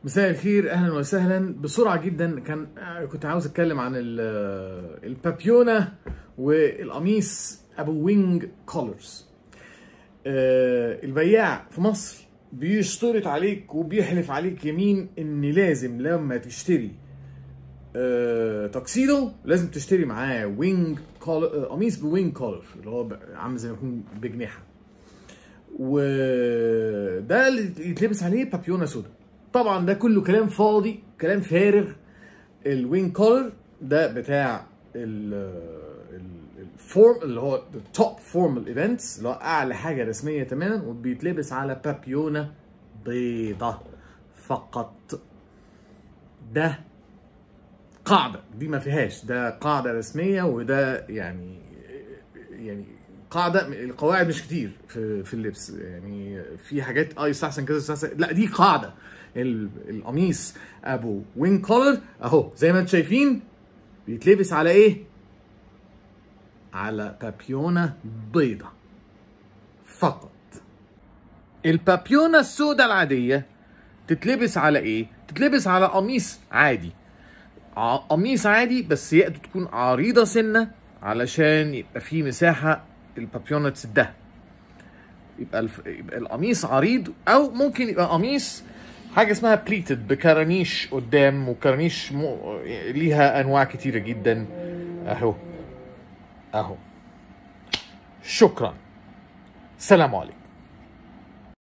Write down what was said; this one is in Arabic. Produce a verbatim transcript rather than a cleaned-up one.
مساء الخير، اهلا وسهلا. بسرعه جدا كان كنت عاوز اتكلم عن البابيونه والقميص ابو وينج كولرز. البياع في مصر بيشترط عليك وبيحلف عليك يمين ان لازم لما تشتري تاكسيدو لازم تشتري معاه وينج كولر، قميص بوينج كولر اللي هو عامل زي ما يكون بجناحه، وده اللي يتلبس عليه بابيونه سودا. طبعا ده كله كلام فاضي، كلام فارغ. الوينج كولر ده بتاع الفورم اللي هو التوب فورمال ايفنتس، اللي هو اعلى حاجه رسميه تماما، وبيتلبس على بابيونه بيضه فقط. ده قاعده، دي ما فيهاش، ده قاعده رسميه، وده يعني يعني قاعده. القواعد مش كتير في في اللبس، يعني في حاجات اه يستحسن كذا يستحسن، لا دي قاعده. القميص ابو وينج كولر اهو زي ما انتم شايفين بيتلبس على ايه؟ على بابيونه بيضه فقط. البابيونه السوداء العاديه تتلبس على ايه؟ تتلبس على قميص عادي، قميص عادي بس يقدر تكون عريضه سنه علشان يبقى في مساحه البابيونه تسدها. يبقى, الف... يبقى القميص عريض، او ممكن يبقى قميص حاجه اسمها بليتد بكرانيش قدام، وكرانيش م... ليها انواع كتيره جدا. اهو اهو. شكرا، سلام عليكم.